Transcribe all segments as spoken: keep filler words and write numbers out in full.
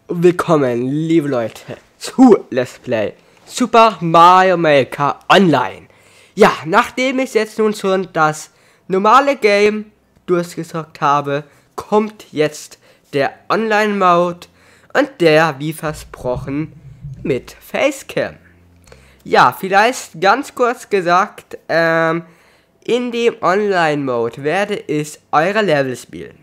Willkommen, liebe Leute, zu Let's Play Super Mario Maker Online. Ja, nachdem ich jetzt nun schon das normale Game durchgezockt habe, kommt jetzt der Online-Mode und der, wie versprochen, mit Facecam. Ja, vielleicht ganz kurz gesagt, ähm, in dem Online-Mode werde ich eure Level spielen,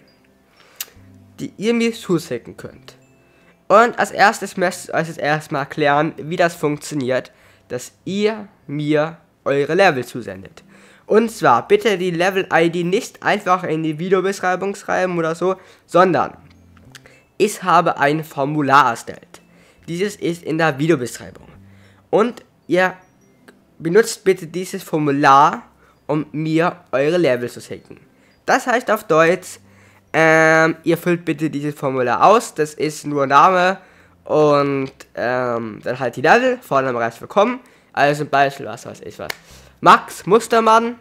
die ihr mir zuschicken könnt. Und als erstes möchte ich euch jetzt erstmal erklären, wie das funktioniert, dass ihr mir eure Level zusendet. Und zwar bitte die Level-I D nicht einfach in die Videobeschreibung schreiben oder so, sondern ich habe ein Formular erstellt. Dieses ist in der Videobeschreibung. Und ihr benutzt bitte dieses Formular, um mir eure Level zu schicken. Das heißt auf Deutsch, Ähm, ihr füllt bitte dieses Formular aus, das ist nur Name und ähm, dann halt die Level, Vorname reicht willkommen, also zum Beispiel, was weiß ich was, Max Mustermann,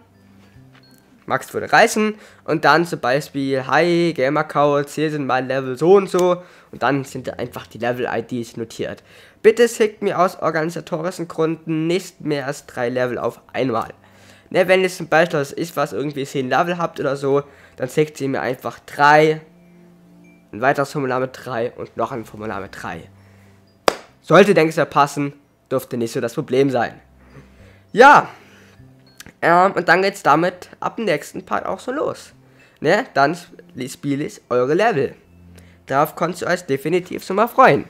Max würde reichen und dann zum Beispiel, hi, Gamercodes, hier sind mein Level so und so und dann sind da einfach die Level-I Ds notiert. Bitte schickt mir aus organisatorischen Gründen nicht mehr als drei Level auf einmal. Ne, wenn ihr zum Beispiel, das ist was, irgendwie zehn Level habt oder so, dann schickt ihr mir einfach drei, ein weiteres Formular mit drei und noch ein Formular mit drei. Sollte, denke ich, ja passen, dürfte nicht so das Problem sein. Ja, ähm, und dann geht's damit ab dem nächsten Part auch so los. Ne, dann spiele ich eure Level. Darauf könnt ihr euch definitiv schon mal freuen.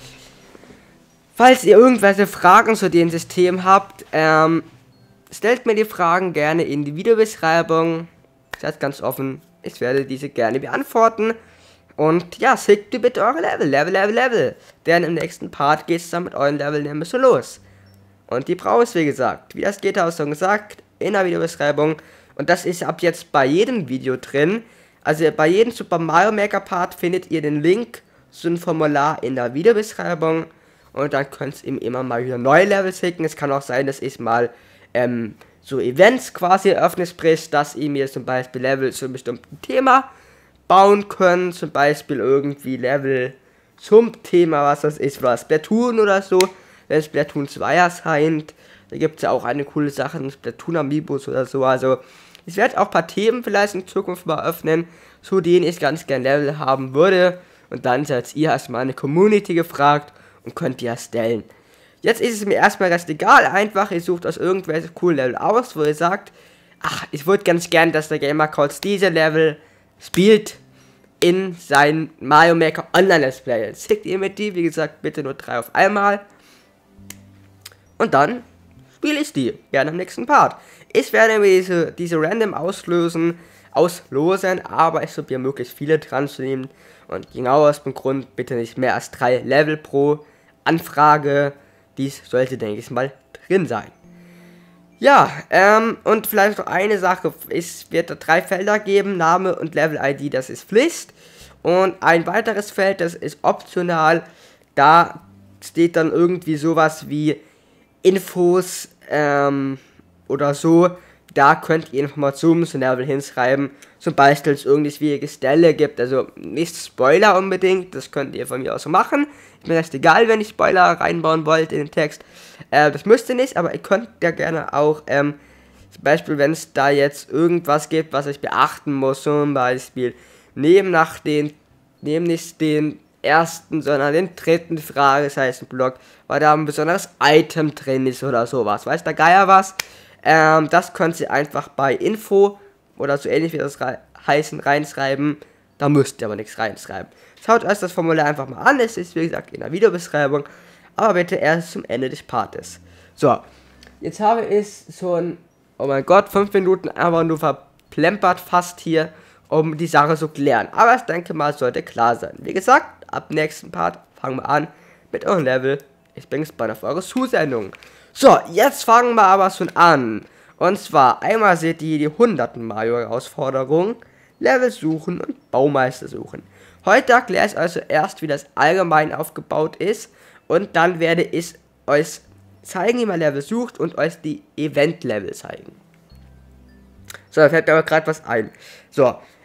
Falls ihr irgendwelche Fragen zu dem System habt, ähm, stellt mir die Fragen gerne in die Videobeschreibung. Seid ganz offen. Ich werde diese gerne beantworten. Und ja, schickt mir bitte eure Level. Level, Level, Level. Denn im nächsten Part geht es dann mit euren Level nämlich so los. Und die brauche ich, wie gesagt. Wie das geht, habe ich schon gesagt. In der Videobeschreibung. Und das ist ab jetzt bei jedem Video drin. Also bei jedem Super Mario Maker Part findet ihr den Link zu einem Formular in der Videobeschreibung. Und dann könnt ihr ihm immer mal wieder neue Level schicken. Es kann auch sein, dass ich mal Ähm, so Events quasi eröffnet, sprich, dass ihr mir zum Beispiel Level zu einem bestimmten Thema bauen könnt, zum Beispiel irgendwie Level zum Thema, was das ist, was Splatoon oder so, wenn Splatoon zwei erscheint, da gibt es ja auch eine coole Sache, Splatoon Amiibos oder so, also ich werde auch ein paar Themen vielleicht in Zukunft mal öffnen, zu denen ich ganz gern Level haben würde, und dann seid ihr erstmal eine Community gefragt und könnt die erstellen. Jetzt ist es mir erstmal recht egal, einfach, ihr sucht aus irgendwelchen coolen Level aus, wo ihr sagt, ach, ich würde ganz gern, dass der Gamercodes diese Level spielt in sein Mario Maker Online Let's Play. Jetzt schickt ihr mit die, wie gesagt, bitte nur drei auf einmal. Und dann spiele ich die, gerne im nächsten Part. Ich werde mir diese, diese random auslösen, auslosen, aber ich probiere möglichst viele dran zu nehmen. Und genau aus dem Grund, bitte nicht mehr als drei Level pro Anfrage. Dies sollte, denke ich mal, drin sein. Ja, ähm, und vielleicht noch eine Sache. Es wird da drei Felder geben, Name und Level-I D, das ist Pflicht. Und ein weiteres Feld, das ist optional. Da steht dann irgendwie sowas wie Infos, ähm, oder so. Da könnt ihr Informationen zum Level hinschreiben. Zum Beispiel, dass es irgendwie schwierige Stelle gibt. Also nicht Spoiler unbedingt. Das könnt ihr von mir aus so machen. Ist mir recht egal, wenn ich Spoiler reinbauen wollt in den Text. Äh, das müsst ihr nicht, aber ihr könnt ja gerne auch, ähm, zum Beispiel, wenn es da jetzt irgendwas gibt, was ich beachten muss. Zum Beispiel, neben nach den, neben nicht den ersten, sondern den dritten Fragezeichen-Block, weil da ein besonderes Item drin ist oder sowas. Weiß der Geier was? Ähm, das könnt ihr einfach bei Info oder so ähnlich wie das heißen reinschreiben. Da müsst ihr aber nichts reinschreiben. Schaut euch das Formular einfach mal an. Es ist wie gesagt in der Videobeschreibung. Aber bitte erst zum Ende des Partes. So, jetzt habe ich schon, oh mein Gott, fünf Minuten einfach nur verplempert fast hier, um die Sache zu klären. Aber ich denke mal, es sollte klar sein. Wie gesagt, ab nächsten Part fangen wir an mit eurem Level. Ich bin gespannt auf eure Zusendung. So, jetzt fangen wir aber schon an. Und zwar, einmal seht ihr die hunderten Mario-Herausforderungen, Level suchen und Baumeister suchen. Heute erkläre ich also erst, wie das allgemein aufgebaut ist. Und dann werde ich euch zeigen, wie man Level sucht und euch die Event-Level zeigen. So, da fällt mir aber gerade was ein. So,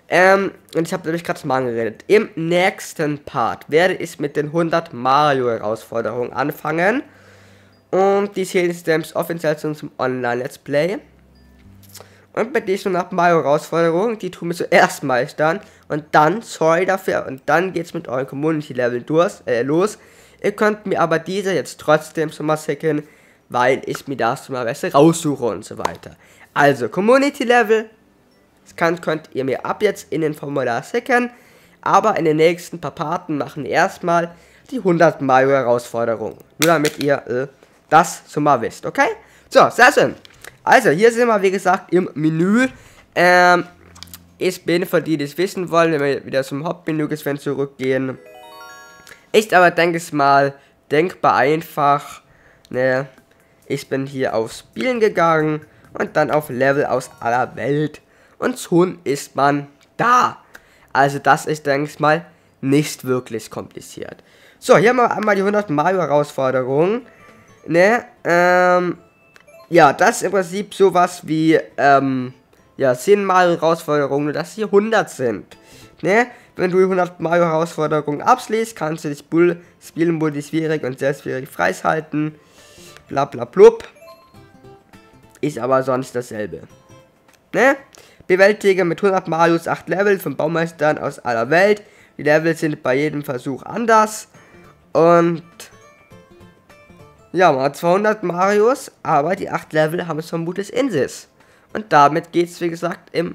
Ähm, und ich habe nämlich gerade mal geredet. Im nächsten Part werde ich mit den hundert Mario-Herausforderungen anfangen. Und die zählen Stamps offiziell zu unserem Online-Let's Play. Und bei diesen hundert Mario-Herausforderungen, die tun wir zuerst meistern. Und dann, sorry dafür, und dann geht's mit euren Community-Level durch, äh, los. Ihr könnt mir aber diese jetzt trotzdem schon mal sicken, weil ich mir das schon mal besser raussuche und so weiter. Also, Community-Level. Das kann, könnt ihr mir ab jetzt in den Formular sicken, aber in den nächsten paar Parten machen wir erstmal die hundert Mario-Herausforderungen. Nur damit ihr äh, das schon mal wisst, okay? So, sehr schön. Also, hier sind wir, wie gesagt, im Menü. Ähm, ich bin, für die, die es wissen wollen, wenn wir wieder zum Hauptmenü zurückgehen. Ist aber, denke ich mal, denkbar einfach. Ne? Ich bin hier auf Spielen gegangen und dann auf Level aus aller Welt. Und schon ist man da. Also das ist, denke ich mal, nicht wirklich kompliziert. So, hier haben wir einmal die hundert Mario-Herausforderungen. Ne, ähm, ja, das ist im Prinzip sowas wie, ähm, ja, zehn Mario-Herausforderungen, nur dass hier hundert sind. Ne, wenn du die hundert Mario-Herausforderungen abschließt, kannst du das Spiel multischwierig und sehr schwierig freischalten. Bla bla blub. Ist aber sonst dasselbe. Ne? Bewältige mit hundert Marios acht Level von Baumeistern aus aller Welt. Die Level sind bei jedem Versuch anders. Und ja, man hat zweihundert Marios, aber die acht Level haben es vermutlich in sich. Und damit geht es, wie gesagt, im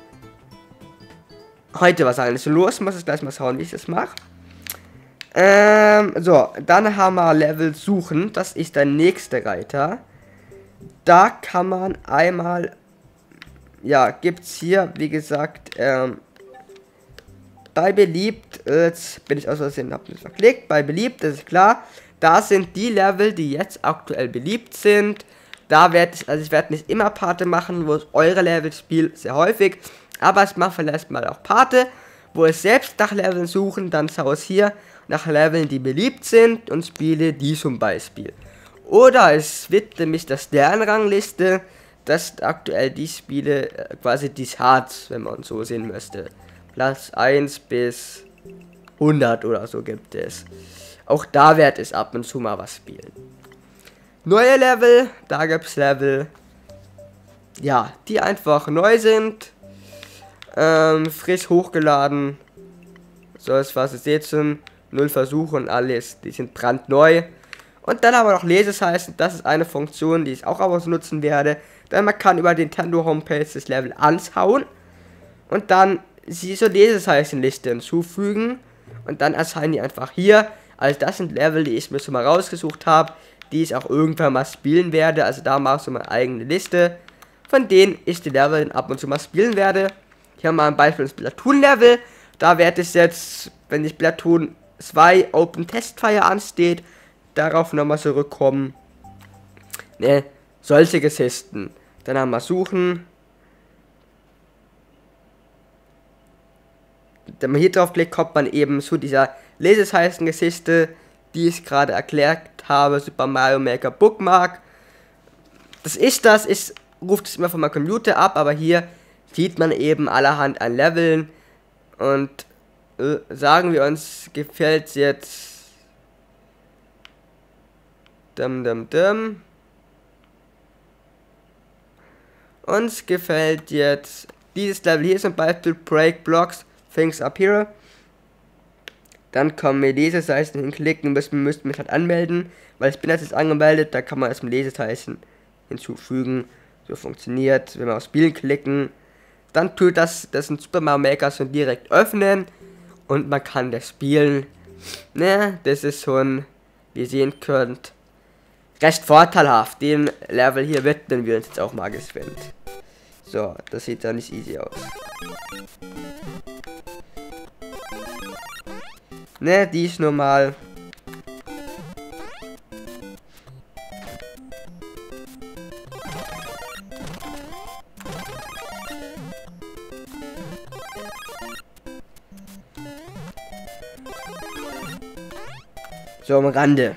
heute was eigentlich so los. Muss ich gleich mal schauen, wie ich das mache. Ähm, so, dann haben wir Level suchen. Das ist der nächste Reiter. Da kann man einmal, ja, gibt's hier, wie gesagt, ähm, bei beliebt, jetzt bin ich aus Versehen, hab mich verklickt, bei beliebt, das ist klar, da sind die Level, die jetzt aktuell beliebt sind. Da werde ich, also ich werde nicht immer Parte machen, wo ich eure Level spiele, sehr häufig, aber ich mache vielleicht mal auch Parte, wo ich selbst nach Leveln suchen, dann schaue ich hier nach Leveln, die beliebt sind und spiele die zum Beispiel. Oder es widme mich der Sternrangliste, das aktuell die Spiele, quasi die Charts, wenn man so sehen möchte. Platz eins bis hundert oder so gibt es. Auch da werde ich ab und zu mal was spielen. Neue Level, da gibt es Level, ja, die einfach neu sind, ähm, frisch hochgeladen, so ist was ihr seht schon, null Versuche und alles, die sind brandneu. Und dann haben wir noch Lesezeichen, das ist eine Funktion, die ich auch aber so nutzen werde, denn man kann über die Nintendo Homepage das Level anschauen und dann diese Lesezeichenliste hinzufügen und dann erscheinen die einfach hier. Also das sind Level, die ich mir schon mal rausgesucht habe, die ich auch irgendwann mal spielen werde. Also da mache ich so meine eigene Liste, von denen ich die Level ab und zu mal spielen werde. Hier haben wir ein Beispiel des Splatoon-Level. Da werde ich jetzt, wenn die Splatoon zwei Open Testfire ansteht, darauf nochmal zurückkommen. Ne, solche Geschichten. Dann haben wir Suchen. Wenn man hier drauf klickt, kommt man eben zu dieser Lesezeichen-Geschichte, die ich gerade erklärt habe, Super Mario Maker Bookmark. Das ist das, ich rufe das immer von meinem Computer ab, aber hier sieht man eben allerhand an Leveln. Und äh, sagen wir uns, gefällt jetzt Dum, dum, dum. Uns gefällt jetzt dieses Level hier zum Beispiel, Break Blocks, Things Up Here. Dann kommen wir Lesezeichen hinklicken, müssen, müssen mich halt anmelden, weil ich bin jetzt angemeldet, da kann man erstmal Lesezeichen hinzufügen. So funktioniert, wenn wir auf Spielen klicken, dann tut das, das in Super Mario Maker schon direkt öffnen und man kann das spielen. Ne, das ist schon, wie ihr sehen könnt, recht vorteilhaft. Den Level hier widmen wir uns jetzt auch mal geschwind. So, das sieht ja nicht easy aus. Ne, die ist normal. So am Rande.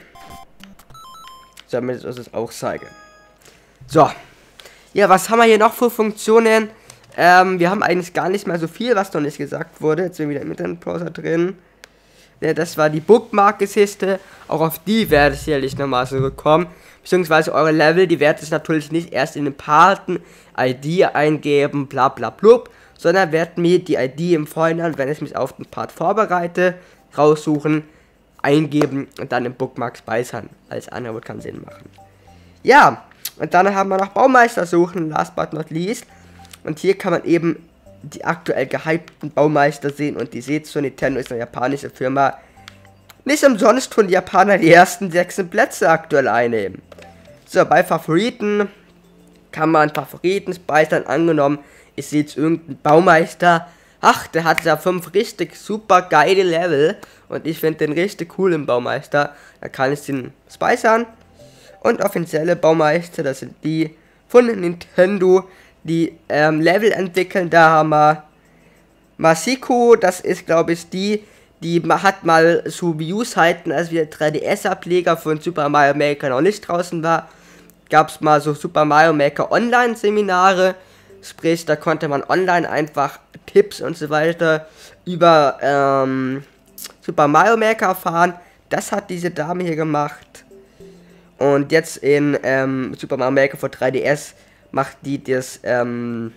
Damit ich das auch zeige. So. Ja, was haben wir hier noch für Funktionen? Ähm, wir haben eigentlich gar nicht mal so viel, was noch nicht gesagt wurde. Jetzt sind wir wieder im Internetbrowser drin. Ja, das war die Bookmark-Kiste. Auch auf die werde ich sicherlich nochmal zurückkommen. Beziehungsweise eure Level, die werdet ihr natürlich nicht erst in den Parten I D eingeben, bla bla blub, sondern werdet mir die I D im Vorhinein, wenn ich mich auf den Part vorbereite, raussuchen, eingeben und dann im Bookmark speichern. Alles andere wird keinen Sinn machen. Ja, und dann haben wir noch Baumeister suchen, last but not least. Und hier kann man eben die aktuell gehypten Baumeister sehen. Und die seht schon, Nintendo ist eine japanische Firma. Nicht umsonst tun die Japaner die ersten sechs Plätze aktuell einnehmen. So, bei Favoriten kann man Favoriten speichern. Angenommen, ich sehe jetzt irgendeinen Baumeister. Ach, der hat ja fünf richtig super geile Level. Und ich finde den richtig cool im Baumeister. Da kann ich den speichern. Und offizielle Baumeister, das sind die von Nintendo, die ähm, Level entwickeln. Da haben wir Masiko, das ist glaube ich die, die hat mal so Wii U-Zeiten, als wir drei D S-Ableger von Super Mario Maker noch nicht draußen war, gab es mal so Super Mario Maker Online-Seminare, sprich da konnte man online einfach Tipps und so weiter über ähm, Super Mario Maker erfahren. Das hat diese Dame hier gemacht. Und jetzt in ähm, Super Mario Maker für drei D S macht die das, ähm,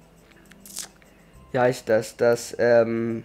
wie heißt das, das, ähm,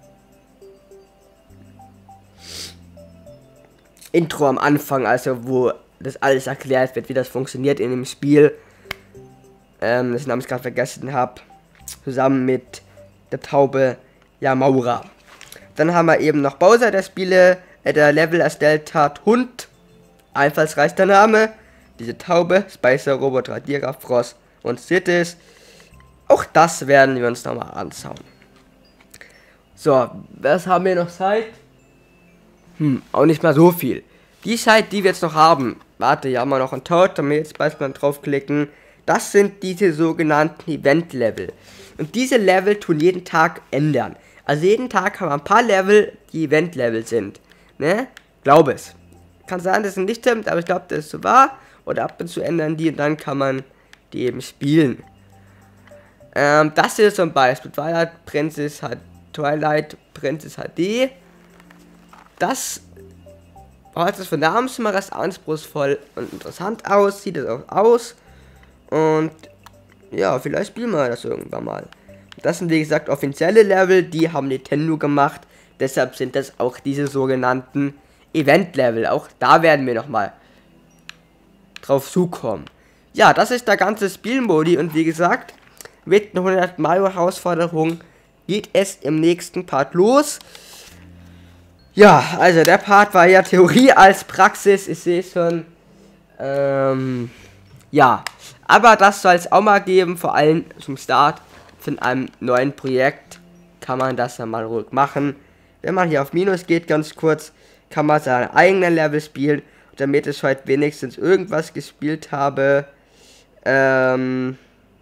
Intro am Anfang, also wo das alles erklärt wird, wie das funktioniert in dem Spiel, ähm, das Namen ich gerade vergessen habe, zusammen mit der Taube Yamaura. Dann haben wir eben noch Bowser, der Spiele, äh, der Level erstellt hat, Hund, einfallsreicher Name, diese Taube, Spicer, Robot, Radierer, Frost und Cities. Auch das werden wir uns nochmal anschauen. So, was haben wir noch Zeit? Hm, auch nicht mal so viel. Die Zeit, die wir jetzt noch haben, warte, ja, haben wir noch ein Tod, da wir jetzt beispielsweise draufklicken. Das sind diese sogenannten Event-Level. Und diese Level tun jeden Tag ändern. Also jeden Tag haben wir ein paar Level, die Event-Level sind. Ne? Glaube es. Kann sein, dass es nicht stimmt, aber ich glaube, das ist so wahr. Oder ab und zu ändern die und dann kann man die eben spielen. Ähm, das hier ist zum Beispiel Twilight Princess, Twilight Princess H D. Das hört sich von der Namensmacher recht anspruchsvoll und interessant aus, sieht es auch aus. Und ja, vielleicht spielen wir das irgendwann mal. Das sind wie gesagt offizielle Level, die haben Nintendo gemacht. Deshalb sind das auch diese sogenannten Event-Level. Auch da werden wir nochmal drauf zukommen. Ja, das ist der ganze Spielmodi und wie gesagt, mit einer hundert Mario Herausforderung geht es im nächsten Part los. Ja, also der Part war ja Theorie als Praxis, ich sehe schon. Ähm, ja, aber das soll es auch mal geben, vor allem zum Start von einem neuen Projekt kann man das dann mal ruhig machen. Wenn man hier auf Minus geht, ganz kurz, kann man seine eigenen Level spielen. Und damit ich heute wenigstens irgendwas gespielt habe, ähm,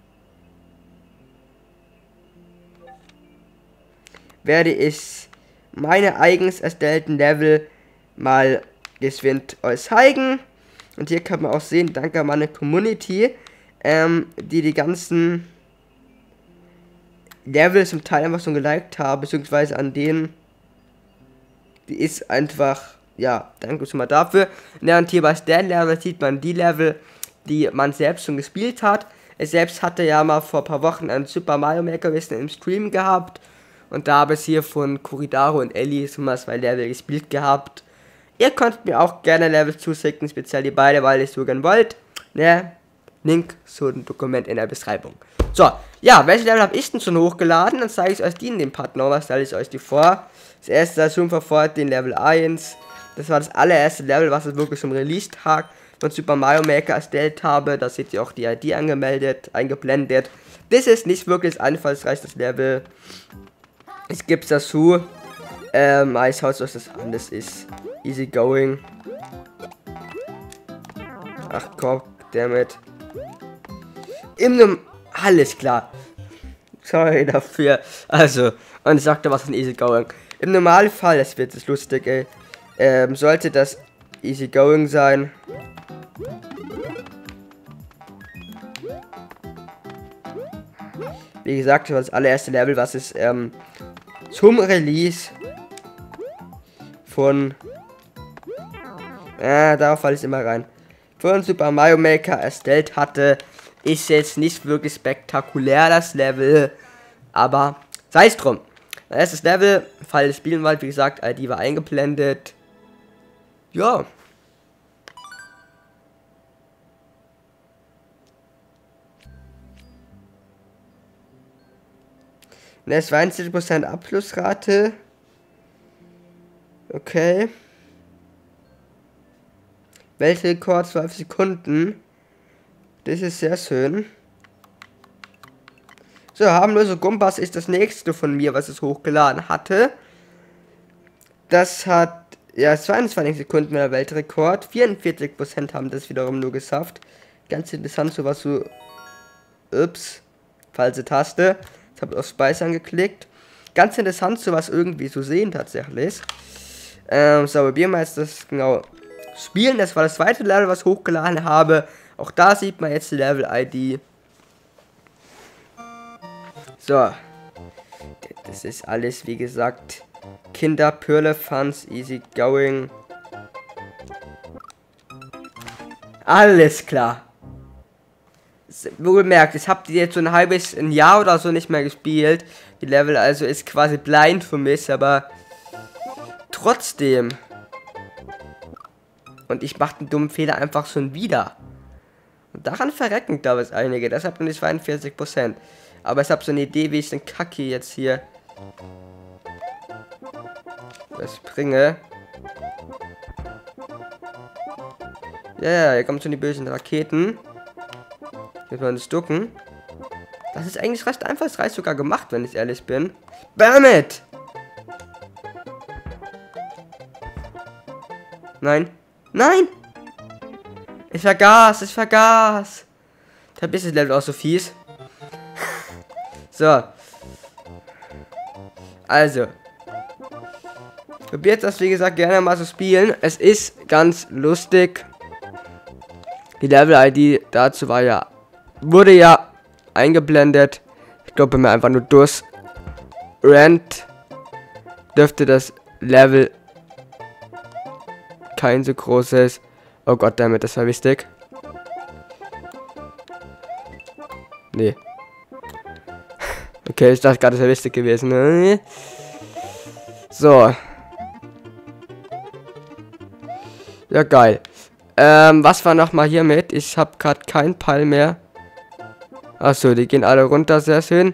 werde ich meine eigens erstellten Level mal geschwind euch zeigen. Und hier kann man auch sehen, danke an meine Community, ähm, die die ganzen Level zum Teil einfach schon geliked haben, beziehungsweise an denen, die ist einfach, ja, danke schon mal dafür. Während hier bei Stand Level sieht man die Level, die man selbst schon gespielt hat. Ich selbst hatte ja mal vor ein paar Wochen ein Super Mario Maker Wissen im Stream gehabt. Und da habe ich hier von Kuridaro und Ellie schon mal zwei Level gespielt gehabt. Ihr könnt mir auch gerne Level zuschicken, speziell die beide, weil ihr so gern wollt. Ne? Link zu dem Dokument in der Beschreibung. So, ja, welche Level habe ich denn schon hochgeladen? Dann zeige ich euch die in dem Part noch, was stelle ich euch die vor. Das erste ist schon verfolgt, den Level eins. Das war das allererste Level, was ich wirklich zum Release-Tag von Super Mario Maker erstellt habe. Da seht ihr auch die I D angemeldet, eingeblendet. Das ist nicht wirklich das einfallsreichste Level. Es gibt dazu, ähm, ich schaue euch das an, das ist easy going. Ach komm, damit. Im Num alles klar. Sorry dafür. Also, und ich sagte was von easy going. Im Normalfall, das wird es lustig, ey. Ähm, sollte das easy going sein. Wie gesagt, das war das allererste Level, was es ähm, zum Release von... Äh, darauf falle ich immer rein. Von Super Mario Maker erstellt hatte. Ist jetzt nicht wirklich spektakulär, das Level. Aber sei es drum. Das erstes Level, Fall des Spielenwald, wie gesagt, I D war eingeblendet. Ja. Ne, zweiundsiebzig Prozent Abschlussrate. Okay. Weltrekord zwölf Sekunden. Das ist sehr schön. So, harmlose Gumpas ist das nächste von mir, was es hochgeladen hatte. Das hat, ja, zweiundzwanzig Sekunden der Weltrekord. vierundvierzig Prozent haben das wiederum nur geschafft. Ganz interessant, sowas so. Ups. Falsche Taste. Ich habe auf Speichern geklickt. Ganz interessant, sowas irgendwie zu sehen tatsächlich. Ähm, so, probieren wir jetzt das genau spielen. Das war das zweite Level, was ich hochgeladen habe. Auch da sieht man jetzt die Level-I D. So. Das ist alles, wie gesagt, Kinder, Pirle, Fans, easy going. Alles klar. Wohlgemerkt, ich habe die jetzt so ein halbes ein Jahr oder so nicht mehr gespielt. Die Level also ist quasi blind für mich, aber trotzdem. Und ich mache den dummen Fehler einfach schon wieder. Und daran verrecken da was einige. Deshalb nur die zweiundvierzig Prozent. Aber ich habe so eine Idee, wie ich den Kacke jetzt hier das bringe. Ja, ja, hier kommen schon die bösen Raketen. Jetzt mal das ducken. Das ist eigentlich recht einfach. Es reicht sogar gemacht, wenn ich ehrlich bin. Bam it! Nein. Nein! Ich vergaß, ich vergaß. Da ist das Level auch so fies. So. Also. Probiert das, wie gesagt, gerne mal zu spielen. Es ist ganz lustig. Die Level-I D dazu war ja, wurde ja eingeblendet. Ich glaube, wenn man einfach nur durch rennt, dürfte das Level kein so großes. Oh Gott, damit, das war wichtig. Nee. Okay, ich dachte gerade, das wäre wichtig gewesen. So. Ja, geil. Ähm, was war noch mal hier mit? Ich habe gerade keinen Pfeil mehr. Achso, die gehen alle runter, sehr schön.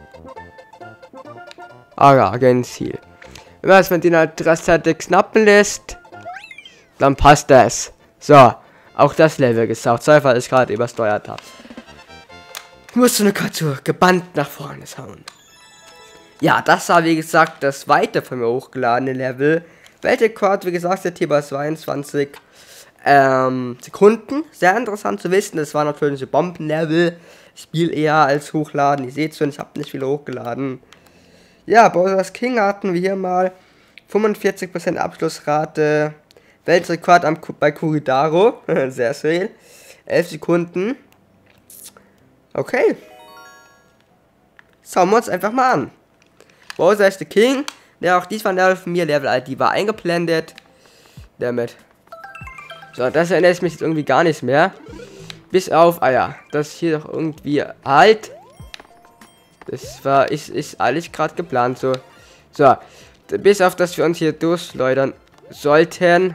Ah ja, ganz Ziel. Wenn man es mit den halt rechtzeitig knappen lässt, dann passt das. So, auch das Level gesaugt. Sorry, weil ich gerade übersteuert habe. Ich musste eine Katze gebannt nach vorne schauen. Ja, das war wie gesagt das zweite von mir hochgeladene Level. Weltrekord, wie gesagt, der T bei zweiundzwanzig ähm, Sekunden. Sehr interessant zu wissen. Das war natürlich ein Bombenlevel. Ich spiele eher als hochladen. Ihr seht schon, ich habe nicht viele hochgeladen. Ja, Bowser's King hatten wir hier mal. fünfundvierzig Prozent Abschlussrate. Weltrekord am, bei Kuridaro. Sehr schön. elf Sekunden. Okay. Schauen wir uns einfach mal an. Bowser ist the King. Der auch diesmal Level von mir, Level I D war eingeblendet. Damit. So, das erinnert mich jetzt irgendwie gar nicht mehr. Bis auf, ah ja, das hier doch irgendwie halt. Das war, ist, ist alles gerade geplant so. So, bis auf, dass wir uns hier durchschleudern sollten.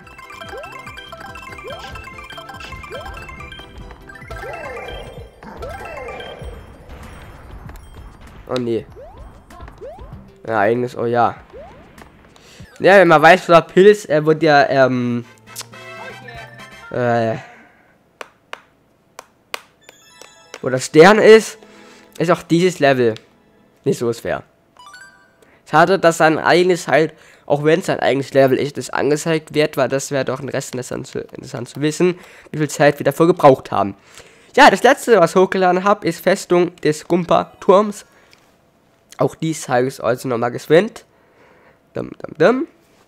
Oh nee. Ja, eigenes, oh ja. Ja, wenn man weiß, wo der Pilz, er wird ja, ähm, äh, wo der Stern ist, ist auch dieses Level nicht so schwer. Schade, dass sein eigenes halt, auch wenn es sein eigenes Level ist, das angezeigt wird, weil das wäre doch ein Rest interessant zu, interessant zu wissen, wie viel Zeit wir dafür gebraucht haben. Ja, das letzte, was ich hochgeladen habe, ist Festung des Gumpa-Turms. Auch dies habe ich also nochmal geschwind. Dum, dum, dum.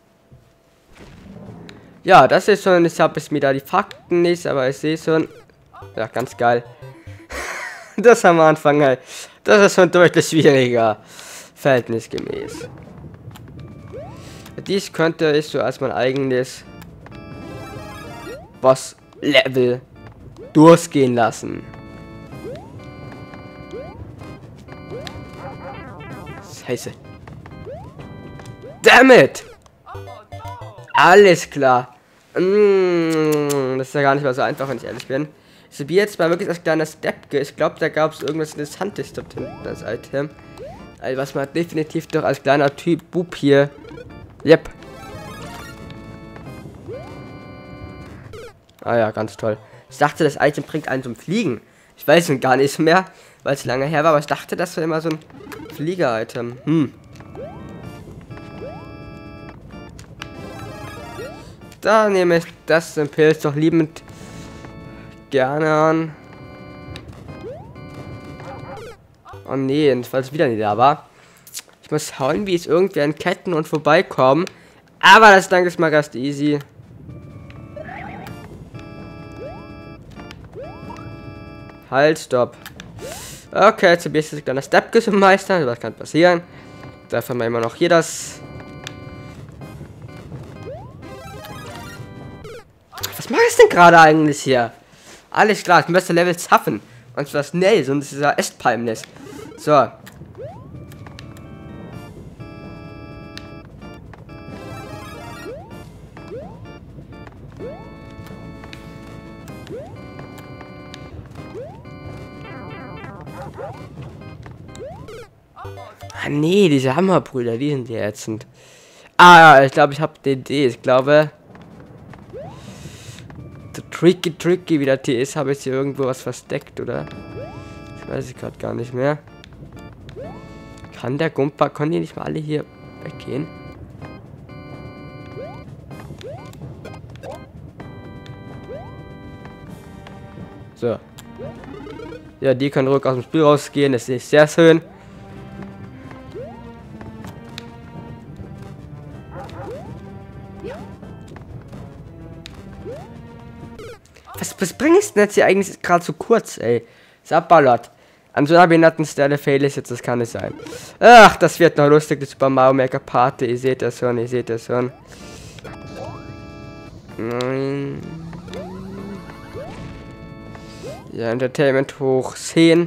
Ja, das ist schon, ich habe es mir da die Fakten nicht, aber ich sehe schon. Ja, ganz geil. Das am Anfang halt. Das ist schon deutlich schwieriger. Verhältnisgemäß. Dies könnte ich so als mein eigenes Boss-Level durchgehen lassen. Scheiße. Damn it! Alles klar. Mm, das ist ja gar nicht mal so einfach, wenn ich ehrlich bin. Ich probiere jetzt mal wirklich als kleiner Step. Ich glaube, da gab es irgendwas Interessantes dort hinten als Item. Also was man definitiv doch als kleiner Typ Bub hier. Yep. Ah ja, ganz toll. Ich dachte, das Item bringt einen zum Fliegen. Ich weiß nun gar nicht mehr, weil es lange her war, aber ich dachte, das wäre immer so ein Flieger-Item. Hm. Da nehme ich das den Pilz doch liebend gerne an. Oh nee, falls es wieder nicht da war. Ich muss schauen, wie es irgendwie an Ketten und vorbeikommen. Aber das Dank ist mal ganz easy. Halt, stopp. Okay, jetzt probiere ich das kleine Step zu meistern. Was kann passieren? Dafür haben wir immer noch hier das. Was mache ich denn gerade eigentlich hier? Alles klar, ich möchte Level schaffen. Und zwar schnell, sonst ist es ja echt peinlich. So. Ah nee, diese Hammerbrüder, die sind ja ätzend. Ah, ich glaube, ich habe die Idee. Ich glaube, so tricky, tricky wie der T ist, habe ich hier irgendwo was versteckt, oder? Das weiß ich gerade gar nicht mehr. Kann der Gumpa, können die nicht mal alle hier weggehen? So. Ja, die können ruhig aus dem Spiel rausgehen, das ist sehr schön. Was, was bringst du denn jetzt hier eigentlich gerade so kurz, ey? Sabballot. An so einer behinderten Stelle fail ich jetzt, das kann nicht sein. Ach, das wird noch lustig, die Super Mario Maker Party. Ihr seht das schon, ihr seht das schon. Nein. Ja, Entertainment hoch zehn.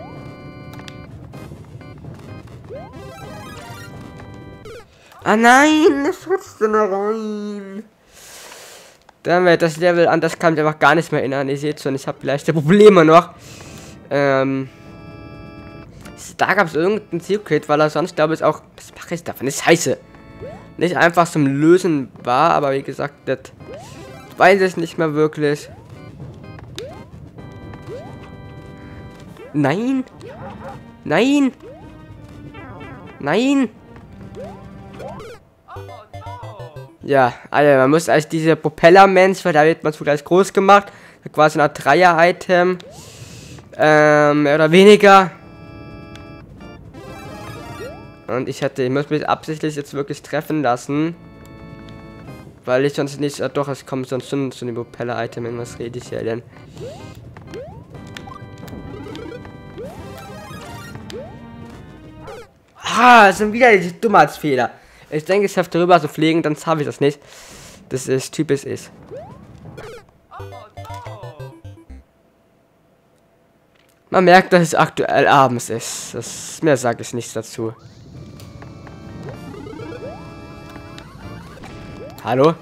Ah nein, das rutscht so noch rein. Dann wird das Level an, das kann ich einfach gar nicht mehr erinnern. Ihr seht schon, ich habe leichte Probleme noch. Ähm, da gab es irgendein Secret, weil er sonst glaube ich auch. Was mache ich davon? Das ist scheiße. Nicht einfach zum Lösen war, aber wie gesagt, das weiß ich nicht mehr wirklich. Nein! Nein! Nein! Ja, also man muss als diese Propeller-Mensch, weil da wird man zugleich groß gemacht. Quasi ein Dreier-Item. Ähm, mehr oder weniger. Und ich hätte, ich muss mich absichtlich jetzt wirklich treffen lassen. Weil ich sonst nicht, äh, doch, es kommt sonst schon zu dem Propeller-Item. Was rede ich hier denn? Ah, das sind wieder diese Dummheitsfehler. Ich denke, ich habe darüber zu pflegen, dann habe ich das nicht. Das ist typisch ist. Man merkt, dass es aktuell abends ist. Das, mehr sage ich nichts dazu. Hallo?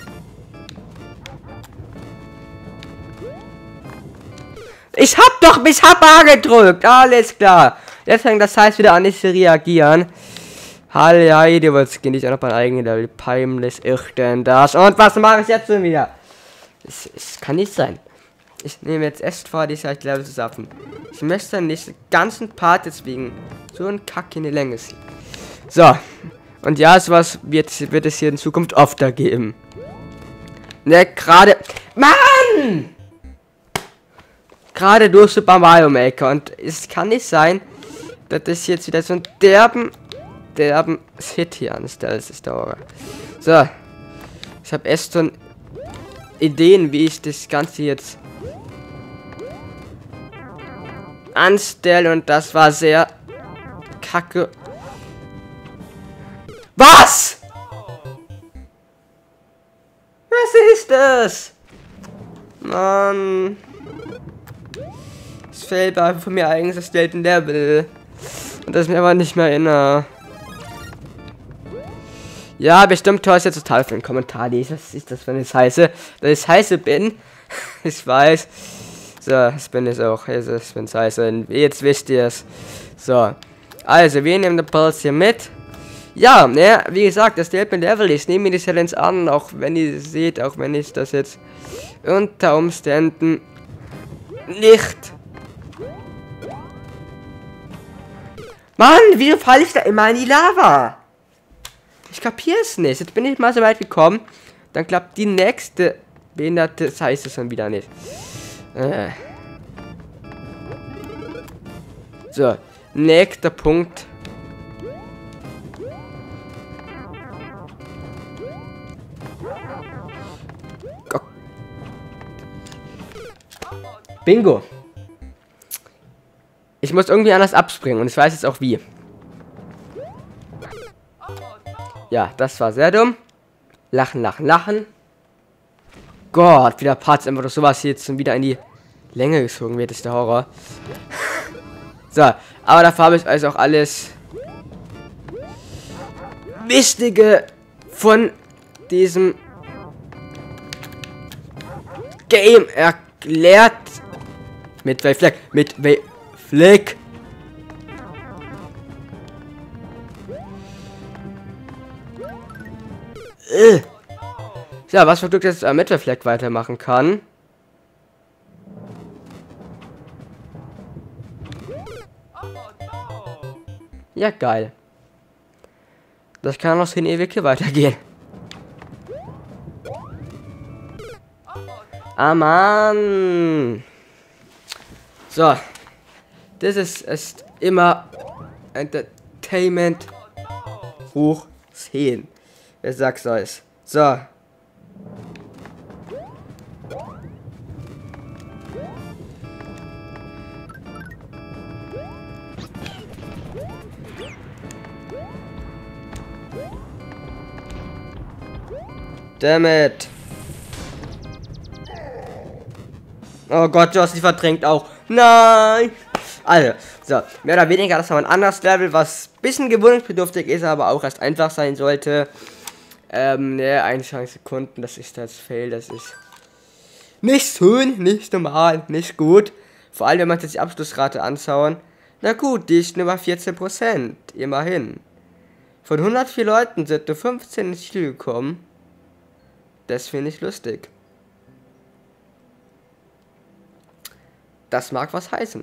Ich hab doch bis hab A gedrückt. Alles klar. Jetzt fängt das heißt wieder an, nicht zu reagieren. Hallo, du wolltest gehen, ich auch noch mein eigenes Level. Peinlich ist denn das? Und was mache ich jetzt schon wieder? Es, es kann nicht sein. Ich nehme jetzt erst vor, die halt Level zu schaffen. Ich möchte nicht den ganzen Part deswegen so einen Kack in die Länge ziehen. So. Und ja, sowas wird, wird es hier in Zukunft öfter geben. Ne, gerade. Mann! Gerade durch Super Mario Maker. Und es kann nicht sein, dass das jetzt wieder so ein derben. derben Hit hier an ist. Das ist der So. Ich habe erst schon Ideen, wie ich das Ganze jetzt anstellen und das war sehr kacke. Was? Was ist das? Mann. Es fällt einfach von mir eigens erstellten Level. Und das ist mir aber nicht mehr inne. Ja, bestimmt hast du jetzt total für einen Kommentar lesen. Was ist das, wenn ich heiße? Dass ich heiße bin. Ich weiß. So, das bin ich auch. Also, ich bin heiße. Jetzt wisst ihr es. So. Also, wir nehmen den Puls hier mit. Ja, ne, wie gesagt, das stellt mir Level. Ich nehme mir die Challenge an, auch wenn ihr seht, auch wenn ich das jetzt unter Umständen nicht. Mann, wieso falle ich da immer in die Lava? Ich kapiere es nicht. Jetzt bin ich mal so weit gekommen. Dann klappt die nächste behinderte, das heißt es schon wieder nicht. Äh. So, nächster Punkt. Bingo. Ich muss irgendwie anders abspringen und ich weiß jetzt auch wie. Ja, das war sehr dumm. Lachen, lachen, lachen. Gott, wieder Parts, einfach doch sowas hier jetzt schon wieder in die Länge gezogen wird, ist der Horror. So, aber dafür habe ich also auch alles Wichtige von diesem Game erklärt. Mit Wayfleck, mit Wayfleck. Äh. Ja, was für Glück, dass ich mit Wayfleck weitermachen kann. Ja, geil. Das kann noch hin ewig hier weitergehen. Ah, Mann. So. Das ist, ist immer Entertainment hoch zehn. Wer sagt's euch? So. Damit. Oh Gott, Joss, verdrängt auch. Nein. Also, so, mehr oder weniger, das war ein anderes Level, was ein bisschen gewöhnungsbedürftig ist, aber auch erst einfach sein sollte. Ähm, ne, einundzwanzig Sekunden, das ist das Fail, das ist nicht schön, nicht normal, nicht gut. Vor allem, wenn man sich die Abschlussrate anschauen. Na gut, die ist nur bei vierzehn Prozent, immerhin. Von hundertvier Leuten sind nur fünfzehn ins Ziel gekommen. Das finde ich lustig. Das mag was heißen.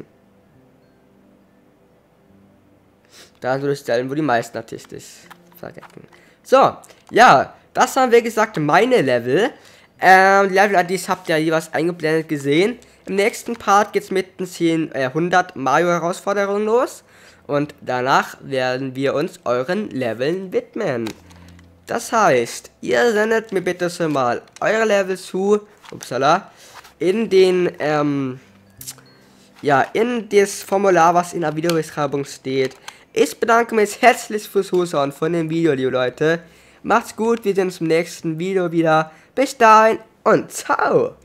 Da würde ich stellen, wo die meisten Artistisch verrecken. So, ja, das waren wie gesagt meine Level. Ähm, die Level-I Ds habt ihr jeweils eingeblendet gesehen. Im nächsten Part geht es mit den zehn, äh, hundert Mario-Herausforderungen los. Und danach werden wir uns euren Leveln widmen. Das heißt, ihr sendet mir bitte schon mal eure Level zu, upsala, in den, ähm, ja, in das Formular, was in der Videobeschreibung steht. Ich bedanke mich herzlich fürs Zuschauen von dem Video, liebe Leute. Macht's gut, wir sehen uns im nächsten Video wieder. Bis dahin und ciao!